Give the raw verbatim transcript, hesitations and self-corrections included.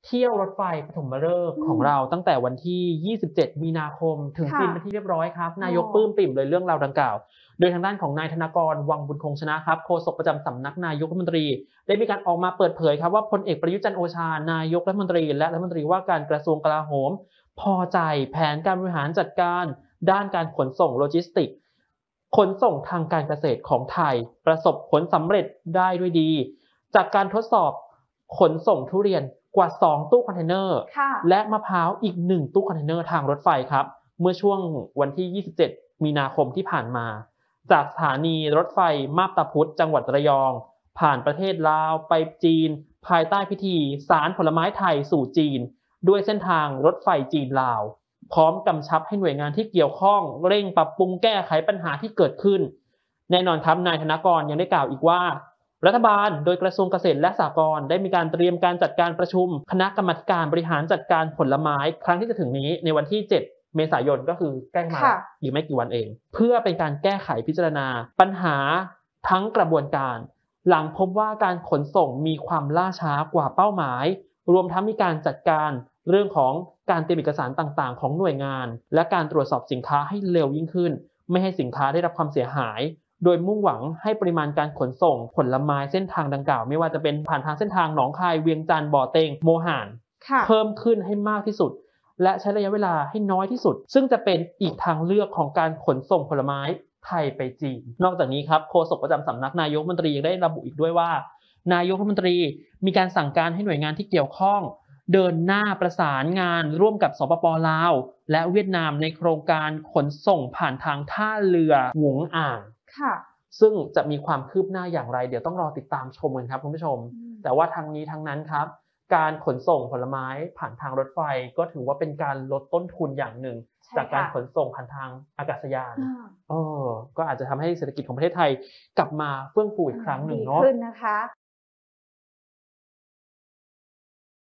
เที่ยวรถไฟปฐมฤกษ์ของเราตั้งแต่วันที่ ยี่สิบเจ็ด มีนาคมถึงจีนเป็นที่เรียบร้อยครับนายกปลื้มปิ่มเลยเรื่องราวดังกล่าวโดยทางด้านของนายธนากรวังบุญคงชนะครับโฆษกประจำสำนักนายกรัฐมนตรีได้มีการออกมาเปิดเผยครับว่าพลเอกประยุทธ์จันทร์โอชานายกรัฐมนตรีและรัฐมนตรีว่าการกระทรวงกลาโหมพอใจแผนการบริหารจัดการด้านการขนส่งโลจิสติกส์ขนส่งทางการเกษตรของไทยประสบผลสำเร็จได้ด้วยดีจากการทดสอบขนส่งทุเรียนกว่าสองตู้คอนเทนเนอร์และมะพร้าวอีกหนึ่งตู้คอนเทนเนอร์ทางรถไฟครับเมื่อช่วงวันที่ยี่สิบเจ็ดมีนาคมที่ผ่านมาจากสถานีรถไฟมาบตาพุธจังหวัดระยองผ่านประเทศลาวไปจีนภายใต้พิธีสารผลไม้ไทยสู่จีนด้วยเส้นทางรถไฟจีนลาวพร้อมกำชับให้หน่วยงานที่เกี่ยวข้องเร่งปรับปรุงแก้ไขปัญหาที่เกิดขึ้นแน่นอนครับนายธนากรยังได้กล่าวอีกว่ารัฐบาลโดยกระทรวงเกษตรและสหกรณ์ได้มีการเตรียมการจัดการประชุมคณะกรรมาการบริหารจัดการผลไม้ครั้งที่จะถึงนี้ในวันที่เจ็ดเมษายนก็คือใกล้มาอีกไม่กี่วันเองเพื่อเป็นการแก้ไขพิจารณาปัญหาทั้งกระบวนการหลังพบว่าการขนส่งมีความล่าช้ากว่าเป้าหมายรวมทั้งมีการจัดการเรื่องของการเตรียมเอกสารต่างๆของหน่วยงานและการตรวจสอบสินค้าให้เร็วยิ่งขึ้นไม่ให้สินค้าได้รับความเสียหายโดยมุ่งหวังให้ปริมาณการขนส่งผลไม้เส้นทางดังกล่าวไม่ว่าจะเป็นผ่านทางเส้นทางหนองคายเวียงจันทร์บ่อเต็งโมห่านเพิ่มขึ้นให้มากที่สุดและใช้ระยะเวลาให้น้อยที่สุดซึ่งจะเป็นอีกทางเลือกของการขนส่งผลไม้ไทยไปจีนนอกจากนี้ครับโฆษกประจำสำนักนายกรัฐมนตรียังได้ระบุอีกด้วยว่านายกรัฐมนตรีมีการสั่งการให้หน่วยงานที่เกี่ยวข้องเดินหน้าประสานงานร่วมกับสปป.ลาวและเวียดนามในโครงการขนส่งผ่านทางท่าเรือหวงอ่างซึ่งจะมีความคืบหน้าอย่างไรเดี๋ยวต้องรอติดตามชมกันครับคุณผู้ชมแต่ว่าทั้งนี้ทั้งนั้นครับการขนส่งผลไม้ผ่านทางรถไฟก็ถือว่าเป็นการลดต้นทุนอย่างหนึ่งจากการขนส่งผ่านทางอากาศยานเออก็อาจจะทำให้เศรษฐกิจของประเทศไทยกลับมาเฟื่องฟูอีกครั้งหนึ่งเนาะ